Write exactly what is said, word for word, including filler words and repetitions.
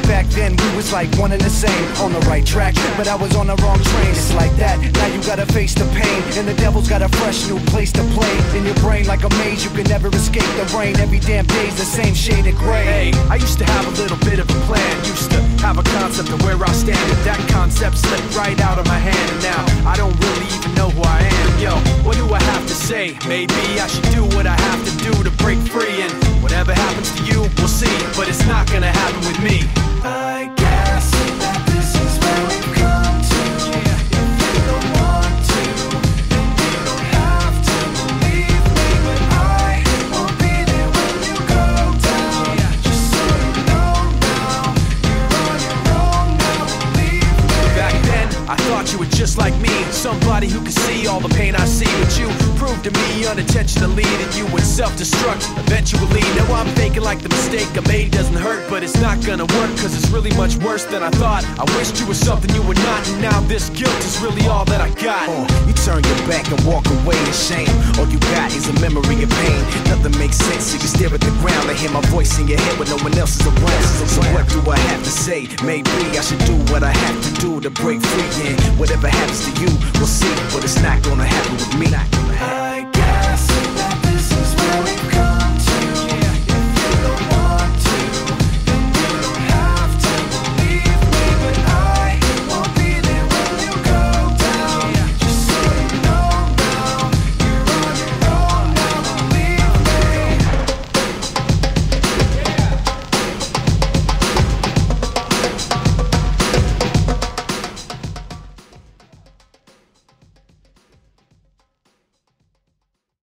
back then we was like one and the same. On the right track, but I was on the wrong train. It's like that, now you gotta face the pain. And the devil's got a fresh new place to play. In your brain like a maze, you can never escape the rain. Every damn day's the same shade of gray. Hey, I used to have a little bit of a plan. Used to have a concept of where I stand, and that concept slipped right out of my hand. And now I don't really even know who I am. Yo, what do I have to say? Maybe I should do what I have to do to break free. And whatever happens to you, we'll see. But it's not gonna happen with me. I guess that this is where we've come to. Yeah. If you don't want to, then you don't have to believe me. But I won't be there when you go down. Yeah. Just so you know now, you're on your own now, believe me. Back then, I thought you were just like me, somebody who could see all the pain I see. But you proved to me unintentionally that you would self-destruct eventually. Now I'm thinking like the mistake I made doesn't hurt, but it's not gonna work, cause it's really much worse than I thought. I wished you were something you were not, and now this guilt is really all that I got. uh, You turn your back and walk away in shame. All you got is a memory of pain. Nothing makes sense, so you stare at the ground and hear my voice in your head when no one else is around. So what do I have to say? Maybe I should do what I have to do to break free. And whatever happens to you, we'll see, but it's not gonna happen with me.